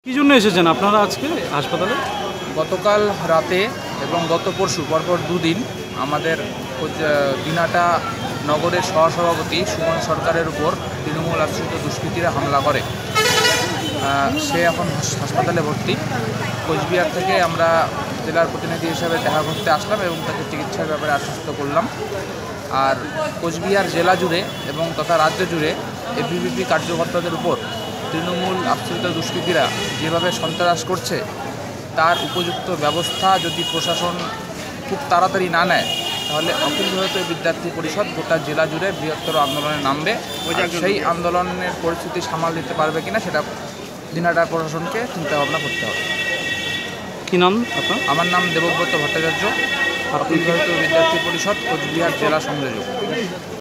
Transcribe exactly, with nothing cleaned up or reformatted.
কি জন্য এসেছেন আপনারা আজকে হাসপাতালে? গতকাল রাতে এবং গত পরশু পরপর দুদিন আমাদের দিনাটা নগরের সহসভাপতি সুমন সরকারের উপর তৃণমূল আশ্রিত দুষ্কৃতীরা হামলা করে। সে এখন হাসপাতালে ভর্তি। কোচবিহার থেকে আমরা জেলার প্রতিনিধি হিসেবে দেখা করতে আসলাম এবং তাকে চিকিৎসার ব্যাপারে আশ্বস্ত করলাম। আর কোচবিহার জেলা জুড়ে এবং তথা রাজ্য জুড়ে এবিভিপি কার্যকর্তাদের উপর তৃণমূল আশ্রিত দুষ্কৃতীরা যেভাবে সন্ত্রাস করছে তার উপযুক্ত ব্যবস্থা যদি প্রশাসন খুব তাড়াতাড়ি না নেয় তাহলে অখিল ভারতীয় বিদ্যার্থী পরিষদ গোটা জেলা জুড়ে বৃহত্তর আন্দোলনে নামবে। সেই আন্দোলনের পরিস্থিতি সামাল দিতে পারবে কিনা সেটা দিনাটা প্রশাসনকে চিন্তা ভাবনা করতে হবে। কী নাম আপনার? আমার নাম দেবব্রত ভট্টাচার্য, অখিল ভারতীয় বিদ্যার্থী পরিষদ কোচবিহার জেলা সংযোজক।